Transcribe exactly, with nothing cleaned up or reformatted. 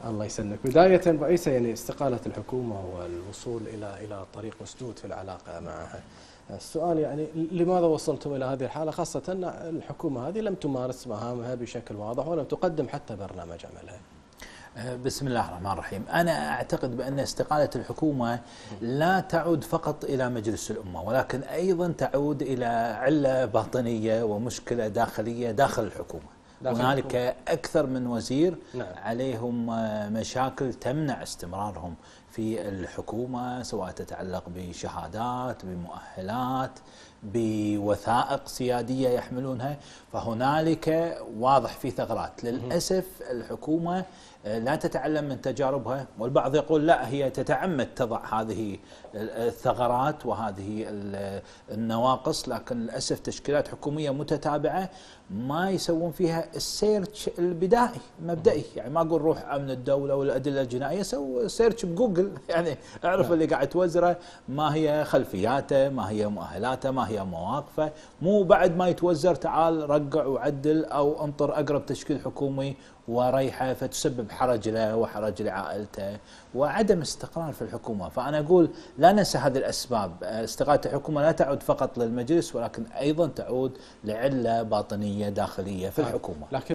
الله يسلمك. بداية رئيسة، يعني استقالة الحكومة والوصول إلى إلى طريق مسدود في العلاقة معها. السؤال يعني لماذا وصلتم إلى هذه الحالة، خاصة أن الحكومة هذه لم تمارس مهامها بشكل واضح ولم تقدم حتى برنامج عملها؟ بسم الله الرحمن الرحيم. أنا أعتقد بأن استقالة الحكومة لا تعود فقط إلى مجلس الأمة، ولكن أيضا تعود إلى علة باطنية ومشكلة داخلية داخل الحكومة. هنالك أكثر من وزير نعم. عليهم مشاكل تمنع استمرارهم في الحكومة، سواء تتعلق بشهادات، بمؤهلات، بوثائق سيادية يحملونها. فهنالك واضح في ثغرات. للأسف الحكومة لا تتعلم من تجاربها، والبعض يقول لا، هي تتعمد تضع هذه الثغرات وهذه النواقص، لكن للأسف تشكيلات حكومية متتابعة ما يسوون فيها السيرش البدائي المبدئي. يعني ما أقول روح أمن الدولة والأدلة الجنائية، سو سيرش بجوجل، يعني اعرف اللي قاعد توزره ما هي خلفياته، ما هي مؤهلاته، ما هي مواقفه. مو بعد ما يتوزر تعال رقع وعدل أو انطر أقرب تشكيل حكومي وريحه، فتسبب حرج له وحرج لعائلته وعدم استقرار في الحكومة. فأنا أقول لا ننسى هذه الأسباب. استقالة الحكومة لا تعود فقط للمجلس، ولكن أيضا تعود لعلة باطنية داخلية في الحكومة.